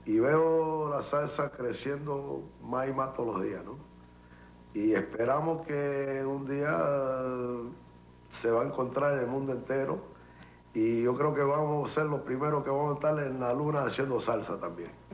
y veo la salsa creciendo más y más todos los días, ¿no? Y esperamos que un día se va a encontrar en el mundo entero y yo creo que vamos a ser los primeros que vamos a estar en la luna haciendo salsa también.